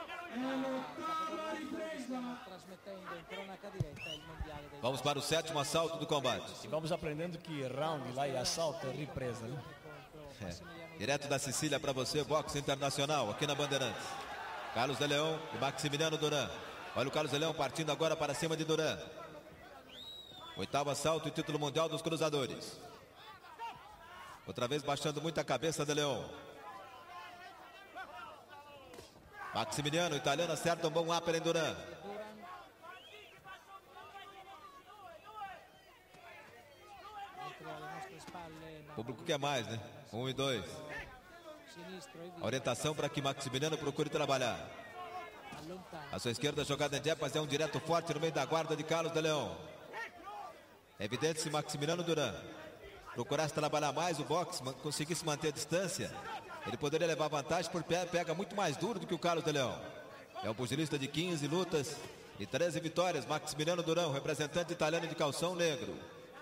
Stiamo trasmettendo in cronaca diretta il mondiale dei Vamos para o sétimo assalto do combate. E vamos aprendendo que round lá e assalto é represa, né? É. Direto da Sicília para você, boxe internacional, aqui na Bandeirantes. Carlos De Leon e Maximiliano Duran. Olha o Carlos De Leon partindo agora para cima de Duran. Oitavo assalto e título mundial dos cruzadores. Outra vez baixando muito a cabeça De Leon. Maximiliano, o italiano, acerta um bom upper em Duran. O público quer mais, né? Um e dois. A orientação para que Maximiliano procure trabalhar. A sua esquerda jogada em jab, mas é um direto forte no meio da guarda de Carlos De Leon. É evidente se Maximiliano Duran procurasse trabalhar mais o boxe, conseguisse manter a distância, ele poderia levar vantagem, porque pega muito mais duro do que o Carlos De Leon. É um pugilista de quinze lutas e treze vitórias, Maximiliano Duran, representante italiano de calção negro.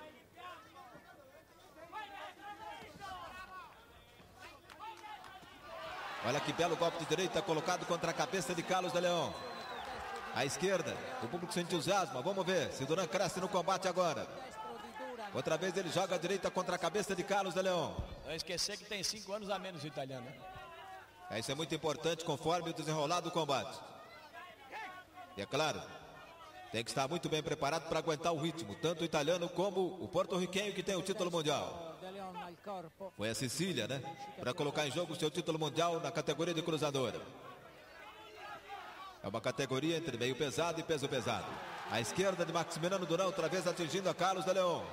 Olha que belo golpe de direita colocado contra a cabeça de Carlos De Leon. À esquerda, o público se entusiasma. Vamos ver se Duran cresce no combate agora. Outra vez ele joga a direita contra a cabeça de Carlos De Leon. Não esquecer que tem cinco anos a menos o italiano, né? É, isso é muito importante conforme o desenrolar do combate. E é claro, tem que estar muito bem preparado para aguentar o ritmo, tanto o italiano como o porto-riquenho que tem o título mundial. Foi a Sicília, né? Para colocar em jogo o seu título mundial na categoria de cruzador. É uma categoria entre meio pesado e peso pesado. À esquerda de Maximiliano Duran, outra vez atingindo a Carlos De Leon.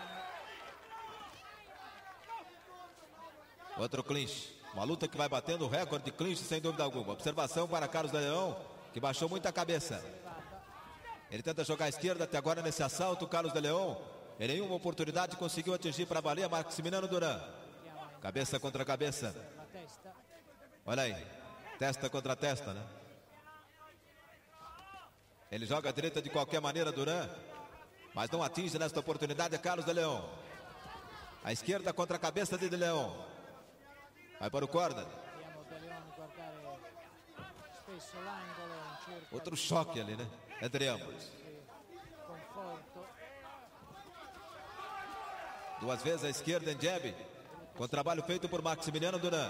Outro clinch. Uma luta que vai batendo o recorde de clinch, sem dúvida alguma. Observação para Carlos De Leon, que baixou muito a cabeça. Ele tenta jogar à esquerda até agora nesse assalto. Carlos De Leon, em nenhuma oportunidade, conseguiu atingir para valer Maximiliano Duran. Cabeça contra cabeça. Olha aí. Testa contra testa, né? Ele joga a direita de qualquer maneira, Duran, mas não atinge nesta oportunidade a Carlos De Leon. A esquerda contra a cabeça de De Leon. Vai para o corner. Outro choque ali, né? Entre ambos. Duas vezes a esquerda em jab, com trabalho feito por Maximiliano Duran.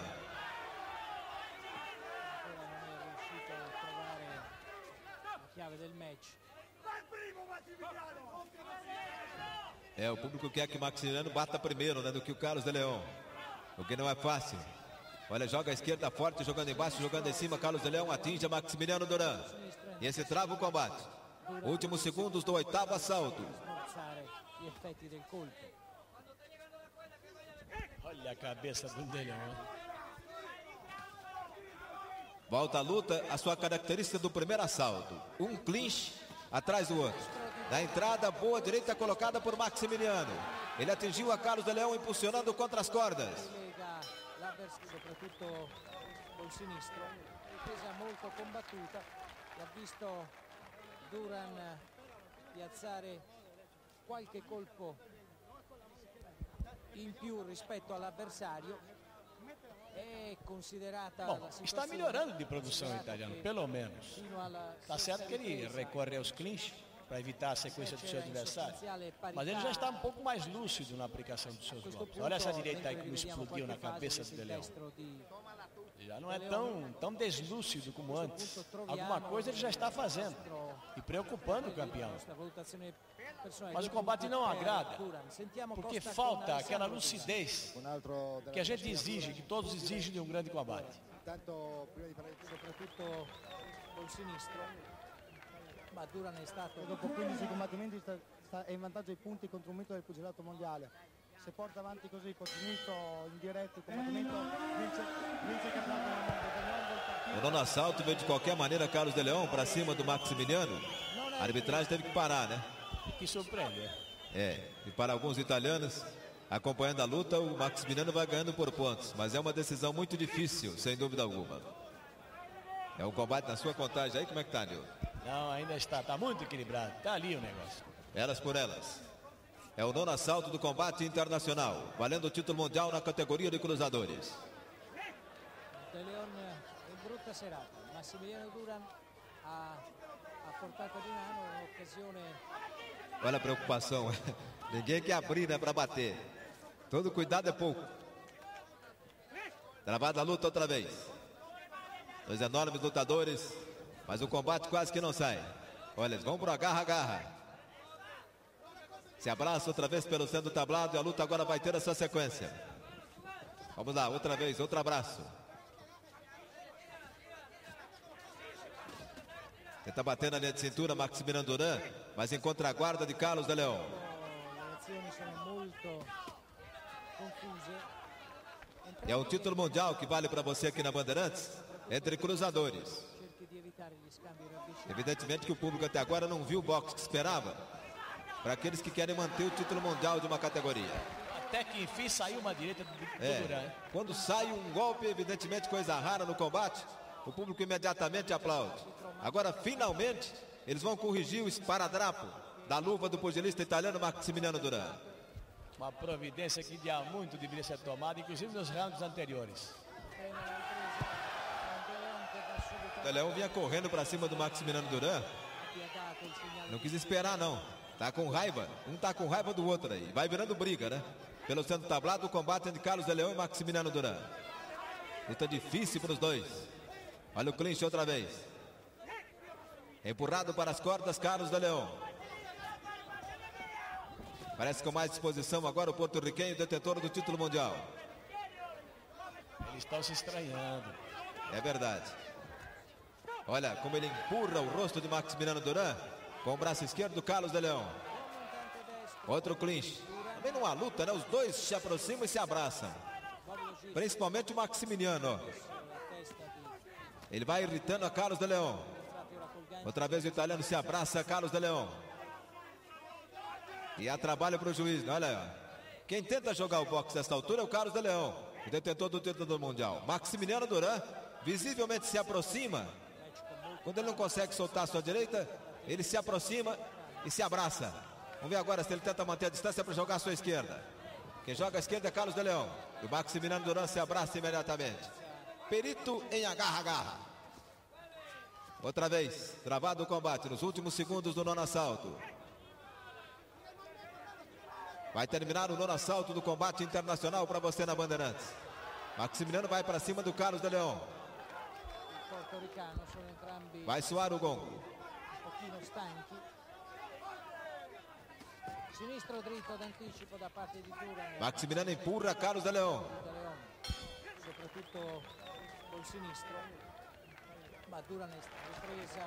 É, o público quer que Maximiliano bata primeiro, né, do que o Carlos De Leon, o que não é fácil. Olha, joga a esquerda forte, jogando embaixo, jogando em cima. Carlos De Leon atinge a Maximiliano Duran. E esse trava o combate. Últimos segundos do oitavo assalto. Olha a cabeça do De Leon. Volta a luta, a sua característica do primeiro assalto. Um clinch atrás do outro. Na entrada, boa direita colocada por Maximiliano. Ele atingiu a Carlos De Leon, impulsionando contra as cordas. Soprattutto col sinistro, difesa molto combattuta, e ha visto Duran piazzare qualche colpo in più rispetto all'avversario. É considerata. Bom, está melhorando de produção o italiano, pelo menos. Está certo que ele recorre aos clinch para evitar a sequência do seu adversário, mas ele já está um pouco mais lúcido na aplicação dos seus golpes. Olha essa direita aí como explodiu na cabeça do De Leon. Já não é tão, tão deslúcido como antes. Alguma coisa ele já está fazendo e preocupando o campeão. Mas o combate não agrada, porque falta aquela lucidez que a gente exige, que todos exigem de um grande combate. Ma Duran è stato dopo quindici combattimenti sta, sta, è in vantaggio ai punti contro un mito del pugilato mondiale. se porta avanti così col sinistro in diretto il combattimento vince, vince il campionato del mondo. Del partito. O nono assalto veio de qualquer maneira Carlos de León para cima do Maximiliano. A arbitragem teve que parar, né? Que surpreende. É, e para alguns italianos acompanhando a luta, o Maximiliano vai ganhando por pontos, mas é uma decisão muito difícil, sem dúvida alguma. É um combate na sua contagem aí, como é que tá, Nil? Não, ainda está, está muito equilibrado, está ali o negócio. Elas por elas. É o nono assalto do combate internacional, valendo o título mundial na categoria de cruzadores. De León in brutta serata. Massimiliano Duran a, a portata di mano un'occasione. Olha a preocupação. Ninguém quer abrir, né, para bater. Todo cuidado é pouco. Travada a luta outra vez. Dois enormes lutadores, mas o combate quase que não sai. Olha, eles vão pro agarra-agarra. Se abraça outra vez pelo centro do tablado e a luta agora vai ter a sua sequência. Vamos lá, outra vez, outro abraço. Tenta bater na linha de cintura Maximiliano Duran, mas encontra a guarda de Carlos de León. E é um título mundial que vale para você aqui na Bandeirantes, entre cruzadores. Evidentemente que o público até agora não viu o boxe que esperava, para aqueles que querem manter o título mundial de uma categoria. Até que enfim saiu uma direita do, do é, Duran. Quando sai um golpe, evidentemente coisa rara no combate, o público imediatamente aplaude. Agora, finalmente, eles vão corrigir o esparadrapo da luva do pugilista italiano Maximiliano Duran. Uma providência que há muito deveria ser tomada, inclusive nos rounds anteriores. O Leão vinha correndo para cima do Maximiliano Duran. Não quis esperar, não. Tá com raiva. Um tá com raiva do outro aí. Vai virando briga, né? Pelo centro tablado, o combate entre Carlos de León e Maximiliano Duran. Luta difícil para os dois. Olha o clinch outra vez. Empurrado para as cordas, Carlos de León. Parece com mais disposição agora o porto-riquenho, detentor do título mundial. Eles estão se estranhando. É verdade. Olha como ele empurra o rosto de Maximiliano Duran com o braço esquerdo do Carlos de León. Outro clinch. Também numa luta, né? Os dois se aproximam e se abraçam. Principalmente o Maximiliano. Ele vai irritando a Carlos de León. Outra vez o italiano se abraça a Carlos de León. E há trabalho para o juiz, né? Olha, quem tenta jogar o boxe nessa altura é o Carlos de León, o detentor do título do mundial. Maximiliano Duran visivelmente se aproxima. Quando ele não consegue soltar a sua direita, ele se aproxima e se abraça. Vamos ver agora se ele tenta manter a distância para jogar a sua esquerda. Quem joga a esquerda é Carlos de León. E o Maximiliano Duran se abraça imediatamente. Perito em agarra-agarra. Outra vez, travado o combate nos últimos segundos do nono assalto. Vai terminar o nono assalto do combate internacional para você na Bandeirantes. Maximiliano vai para cima do Carlos de León. Vai soar o gongo. Maximiliano empurra Carlos de León. Soprattutto col sinistro. Ma Duran è presa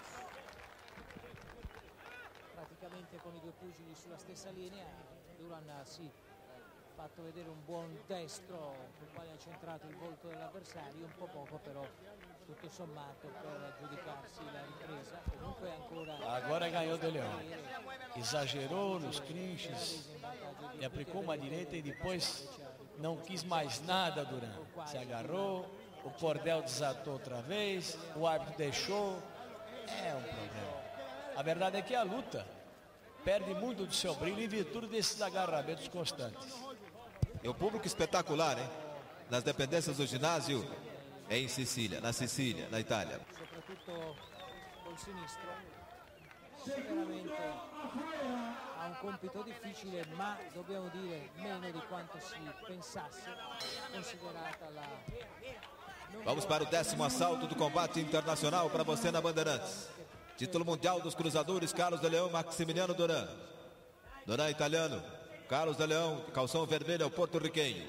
praticamente con i due pugili sulla stessa linea. Duran sì, ha fatto vedere un buon destro sul quale ha centrato il volto dell'avversario, un po' poco però tutto sommato per aggiudicarsi la ripresa. Comunque ancora agora ganhou De León. Exagerou nos clinches, e aplicou uma direita e depois não quis mais nada Duran. Se agarrou, o cordel desatou outra vez, o árbitro deixou. É um problema. A verdade é que a luta perde muito do seu brilho em virtude desses agarramentos constantes. E o público espetacular, hein? Nas dependências do ginásio é em Sicília, na Sicília, na Itália. Soprattutto col sinistro. Sicuramente ha un compito difficile, ma dobbiamo dire meno di quanto si pensasse, considerata la... Vamos para o décimo assalto do combate internacional para você na Bandeirantes. Título mundial dos cruzadores, Carlos de León, Maximiliano Duran. Duran italiano, Carlos de León, calção vermelho, é o porto-riquenho.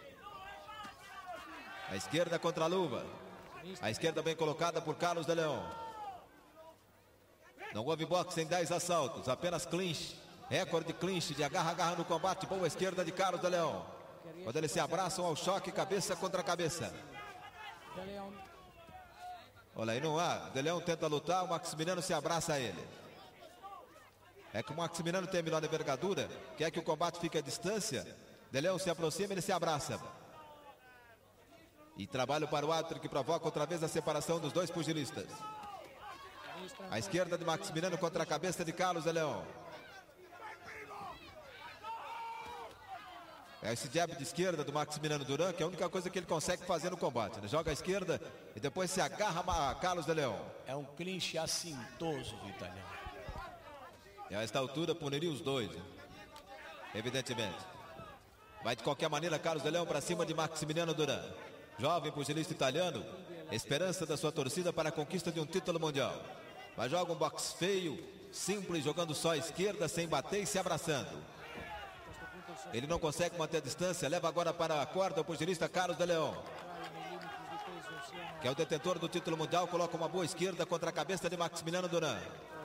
A esquerda contra a luva. A esquerda bem colocada por Carlos de León. Não houve boxe em dez assaltos, apenas clinch Recorde clinch de agarra-agarra no combate. Boa esquerda de Carlos de Leão. Quando eles se abraçam ao choque, cabeça contra cabeça. Olha aí, não há. De Leão tenta lutar, o Maximiliano se abraça a ele. É que o Maximiliano tem melhor envergadura, quer que o combate fique à distância. De Leão se aproxima, ele se abraça. E trabalho para o árbitro que provoca outra vez a separação dos dois pugilistas. A esquerda de Maximiliano contra a cabeça de Carlos de Leão. É esse jab de esquerda do Maximiliano Duran, que é a única coisa que ele consegue fazer no combate, né? Joga a esquerda e depois se agarra a Carlos de Leão. É um clinch assintoso do italiano. E a esta altura puniria os dois, né? Evidentemente. Vai de qualquer maneira Carlos de Leão para cima de Maximiliano Duran. Jovem pugilista italiano, esperança da sua torcida para a conquista de um título mundial. Mas joga um boxe feio, simples, jogando só a esquerda, sem bater e se abraçando. Ele não consegue manter a distância, leva agora para a corda o pugilista Carlos de Leão, que é o detentor do título mundial, coloca uma boa esquerda contra a cabeça de Maximiliano Duran.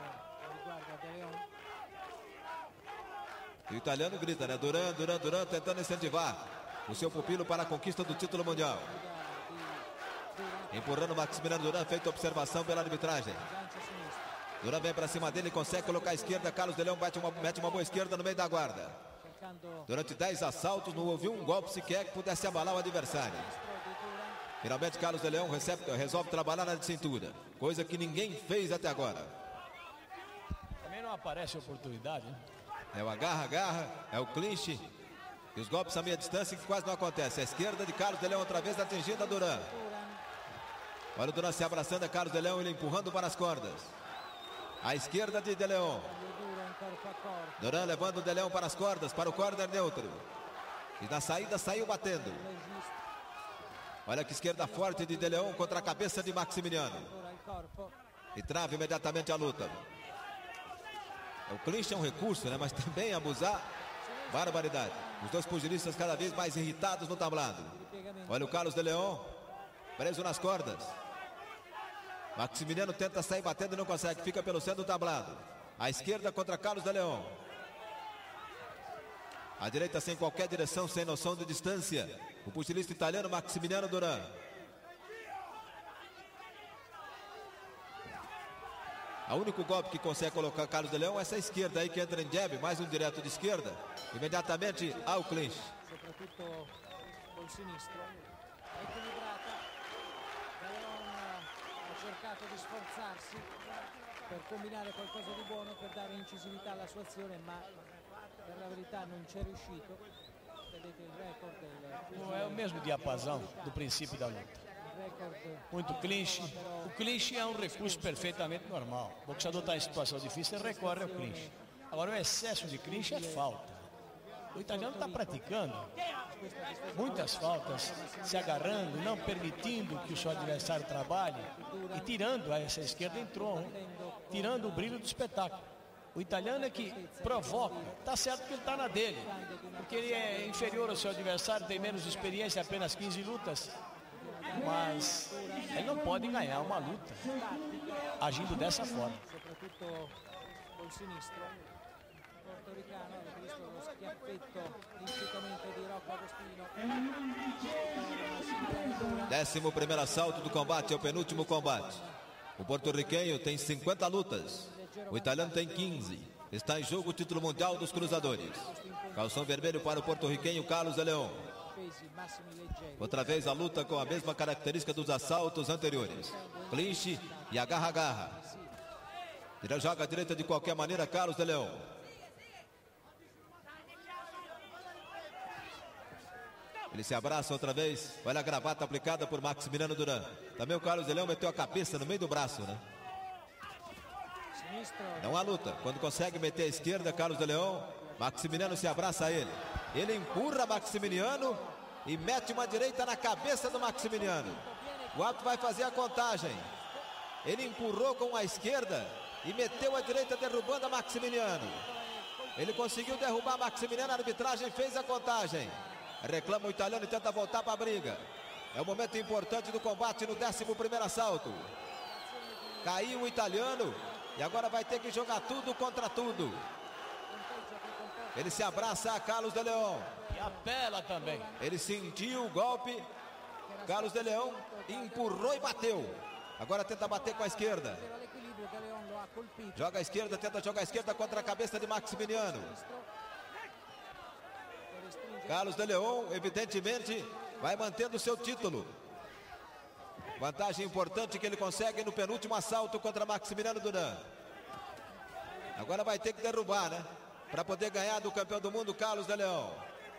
E o italiano grita, né? Duran, Duran, Duran, tentando incentivar o seu pupilo para a conquista do título mundial. Empurrando Maximiliano Duran, feita observação pela arbitragem. Duran vem para cima dele, consegue colocar a esquerda. Carlos de Leão mete uma, mete uma boa esquerda no meio da guarda. Durante dez assaltos não houve um golpe sequer que pudesse abalar o adversário. Finalmente Carlos de Leão recebe, resolve trabalhar na cintura, coisa que ninguém fez até agora. Também não aparece oportunidade, né? É o agarra-agarra, é o clinch. E os golpes a meia distância que quase não acontece. A esquerda de Carlos de Leão outra vez atingindo a Duran. Olha o Duran se abraçando a Carlos de Leão, ele empurrando para as cordas. A esquerda de De Leão. Duran levando o De Leão para as cordas, para o corner neutro. E na saída saiu batendo. Olha que esquerda forte de De Leão contra a cabeça de Maximiliano. E trava imediatamente a luta. O clinch é um recurso, né? Mas também abusar, barbaridade. Os dois pugilistas cada vez mais irritados no tablado. Olha o Carlos de Leão, preso nas cordas. Maximiliano tenta sair batendo e não consegue, fica pelo centro do tablado. A esquerda contra Carlos de Leão. A direita sem qualquer direção, sem noção de distância. O pugilista italiano Maximiliano Duran. O único golpe que consegue colocar Carlos de Leão é essa esquerda aí que entra em jab, mais um direto de esquerda. Imediatamente ao clinch. Soprattutto col sinistro. Equilibrata. De Leão ha cercato di sforzarsi per combinare qualcosa di buono, per dare incisività alla sua azione, ma per la verità non c'è riuscito. Vedete il record del... Não é o mesmo diapasão do princípio da luta. Muito clinch. O clinch é um recurso perfeitamente normal. O boxeador está em situação difícil, ele recorre ao clinch. Agora o excesso de clinch é falta. O italiano está praticando muitas faltas, se agarrando, não permitindo que o seu adversário trabalhe e tirando, essa esquerda entrou, hein? Tirando o brilho do espetáculo. O italiano é que provoca, está certo que ele está na dele, porque ele é inferior ao seu adversário, tem menos experiência, apenas quinze lutas. Mas ele não pode ganhar uma luta agindo dessa forma. Décimo primeiro assalto do combate, é o penúltimo combate. O porto-riquenho tem cinquenta lutas, o italiano tem quinze. Está em jogo o título mundial dos cruzadores. Calção vermelho para o porto-riquenho Carlos de Leão. Outra vez a luta com a mesma característica dos assaltos anteriores. Clinch e agarra-agarra. Ele joga à direita de qualquer maneira Carlos de Leão. Ele se abraça outra vez. Olha a gravata aplicada por Maximiliano Duran. Também o Carlos de Leão meteu a cabeça no meio do braço, né? Não há luta. Quando consegue meter a esquerda, Carlos de Leão, Maximiliano se abraça a ele. Ele empurra Maximiliano e mete uma direita na cabeça do Maximiliano. O árbitro vai fazer a contagem. Ele empurrou com a esquerda e meteu a direita derrubando a Maximiliano. Ele conseguiu derrubar Maximiliano, a arbitragem fez a contagem. Reclama o italiano e tenta voltar para a briga. É o momento importante do combate no décimo primeiro assalto. Caiu o italiano e agora vai ter que jogar tudo contra tudo. Ele se abraça a Carlos de León. E apela também. Ele sentiu o golpe. Carlos de León empurrou e bateu. Agora tenta bater com a esquerda. Joga a esquerda, tenta jogar a esquerda contra a cabeça de Maximiliano. Carlos de León, evidentemente, vai mantendo o seu título. Vantagem importante que ele consegue no penúltimo assalto contra Maximiliano Duran. Agora vai ter que derrubar, né? Para poder ganhar do campeão do mundo, Carlos de León.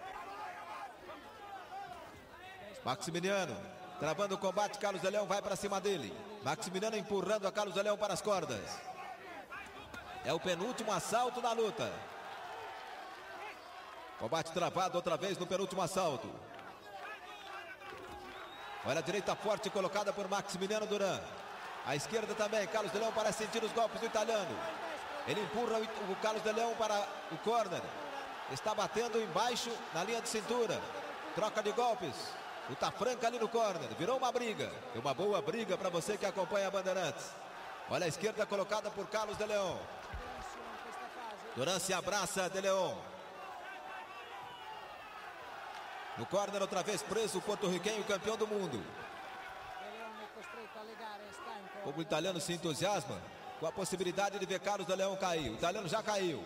Maximiliano travando o combate, Carlos de León vai para cima dele. Maximiliano empurrando a Carlos de León para as cordas. É o penúltimo assalto da luta. Combate travado outra vez no penúltimo assalto. Olha a direita forte colocada por Maximiliano Duran. A esquerda também, Carlos de León parece sentir os golpes do italiano. Ele empurra o Carlos de León para o corner. Está batendo embaixo na linha de cintura. Troca de golpes. Luta franca ali no corner. Virou uma briga. E uma boa briga para você que acompanha a Bandeirantes. Olha a esquerda colocada por Carlos de León. Duran se abraça de León. No corner outra vez preso o porto-riquenho, campeão do mundo. O povo italiano se entusiasma com a possibilidade de ver Carlos de León cair. O italiano já caiu.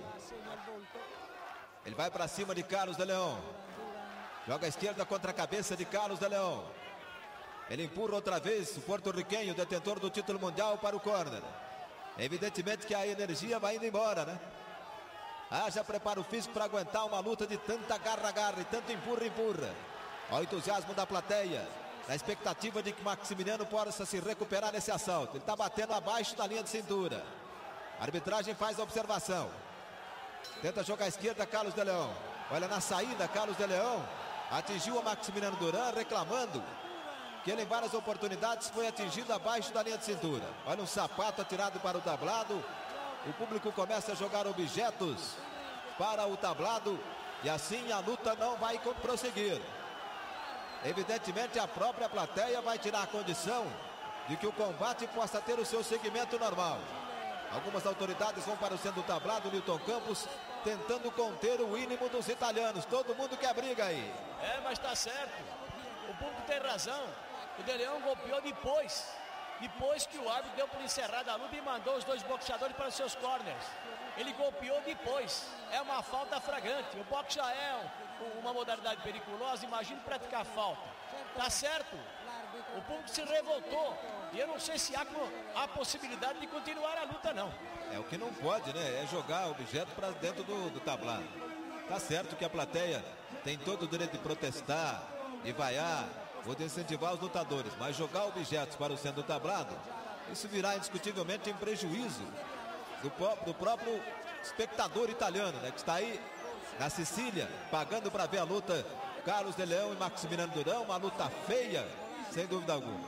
Ele vai para cima de Carlos de León. Joga a esquerda contra a cabeça de Carlos de León. Ele empurra outra vez o porto-riquenho, detentor do título mundial, para o corner. Evidentemente que a energia vai indo embora, né? Haja preparo físico para aguentar uma luta de tanta garra-garra e tanto empurra-empurra. Olha o entusiasmo da plateia, na expectativa de que Maximiliano possa se recuperar nesse assalto. Ele está batendo abaixo da linha de cintura. A arbitragem faz a observação. Tenta jogar à esquerda Carlos de León. Olha na saída, Carlos de León atingiu a Maximiliano Duran, reclamando que ele em várias oportunidades foi atingido abaixo da linha de cintura. Olha um sapato atirado para o tablado. O público começa a jogar objetos para o tablado e assim a luta não vai prosseguir. Evidentemente a própria plateia vai tirar a condição de que o combate possa ter o seu segmento normal. Algumas autoridades vão para o centro do tablado, Newton Campos tentando conter o mínimo dos italianos. Todo mundo quer briga aí. É, mas tá certo. O público tem razão. O de León golpeou depois. Depois que o árbitro deu por encerrada a luta e mandou os dois boxeadores para os seus corners. Ele golpeou depois. É uma falta flagrante. O boxe já é um, uma modalidade periculosa. Imagine praticar falta. Tá certo. O público se revoltou. E eu não sei se há a possibilidade de continuar a luta, não. É o que não pode, né? É jogar objeto para dentro do, do tablado. Tá certo que a plateia tem todo o direito de protestar, de vaiar, ou de incentivar os lutadores, mas jogar objetos para o centro do tablado, isso virá indiscutivelmente em prejuízo do, do próprio espectador italiano, né, que está aí na Sicília, pagando para ver a luta Carlos de León e Maximiliano Duran, uma luta feia, sem dúvida alguma.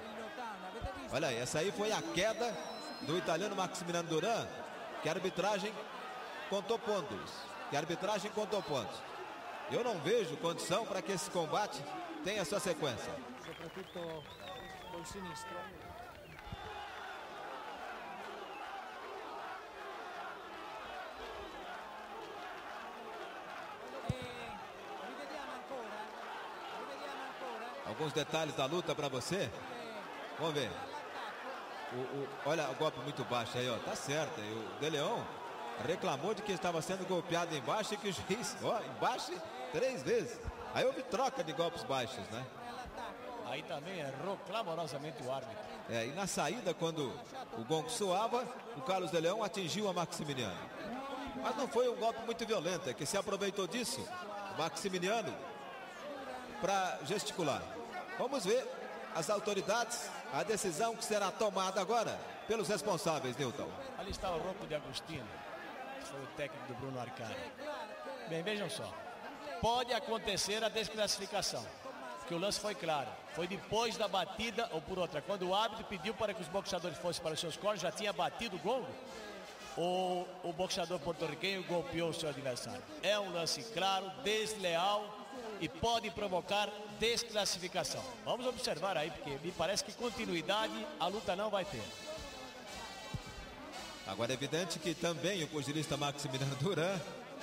Olha aí, essa aí foi a queda do italiano Maximiliano Duran, que a arbitragem contou pontos, que a arbitragem contou pontos. Eu não vejo condição para que esse combate tenha sua sequência. Soprattutto col sinistro. Alguns detalhes da luta para você. Vamos ver. O, o, olha o golpe muito baixo aí, ó. Tá certo. E o de León reclamou de que estava sendo golpeado embaixo e que o juiz, ó, embaixo três vezes. Aí houve troca de golpes baixos, né? Aí também errou clamorosamente o árbitro. É, e na saída, quando o gongo soava, o Carlos de León atingiu a Maximiliano. Mas não foi um golpe muito violento, é que se aproveitou disso, o Maximiliano, para gesticular. Vamos ver as autoridades, a decisão que será tomada agora pelos responsáveis, Newton. Ali está o Rocco de Agostino, que foi o técnico do Bruno Arcari. Bem, vejam só. Pode acontecer a desclassificação, que o lance foi claro. Foi depois da batida ou por outra. Quando o árbitro pediu para que os boxeadores fossem para os seus corners, já tinha batido o gongo, o, o boxeador porto-riquenho golpeou o seu adversário. É um lance claro, desleal e pode provocar desclassificação. Vamos observar aí, porque me parece que continuidade a luta não vai ter. Agora é evidente que também o pugilista Maximiliano Duran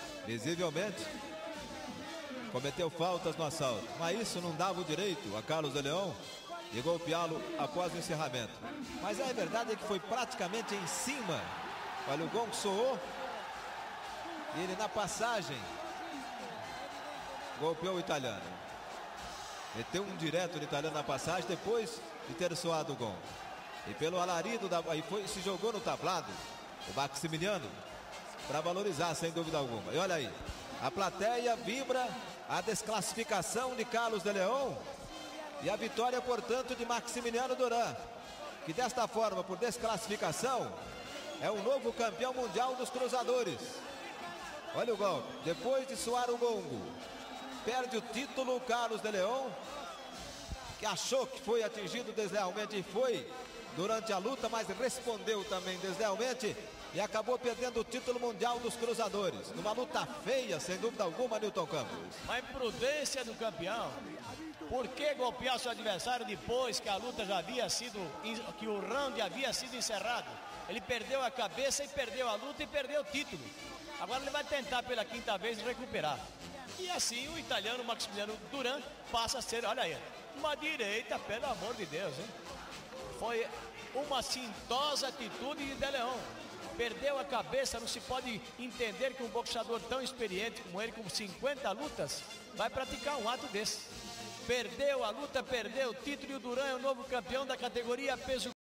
visivelmente cometeu faltas no assalto, mas isso não dava o direito a Carlos de León de golpeá-lo após o encerramento. Mas a verdade é que foi praticamente em cima. Olha, o gongo soou e ele na passagem golpeou o italiano. Meteu um direto no italiano na passagem depois de ter soado o gongo. E pelo alarido, da, aí foi, se jogou no tablado o Maximiliano para valorizar, sem dúvida alguma. E olha aí, a plateia vibra a desclassificação de Carlos de León e a vitória, portanto, de Maximiliano Duran, que desta forma, por desclassificação, é o novo campeão mundial dos cruzadores. Olha o golpe, depois de soar o gongo, perde o título Carlos de León, que achou que foi atingido deslealmente e foi durante a luta, mas respondeu também deslealmente e acabou perdendo o título mundial dos cruzadores. Numa luta feia, sem dúvida alguma, Newton Campos. Uma imprudência do campeão. Por que golpear seu adversário depois que a luta já havia sido, que o round havia sido encerrado? Ele perdeu a cabeça e perdeu a luta e perdeu o título. Agora ele vai tentar pela quinta vez recuperar. E assim o italiano Maximiliano Duran passa a ser, olha aí, uma direita, pelo amor de Deus, hein? Foi uma cintosa atitude de De León. Perdeu a cabeça, não se pode entender que um boxeador tão experiente como ele, com cinquenta lutas, vai praticar um ato desse. Perdeu a luta, perdeu o título e o Duran é o novo campeão da categoria peso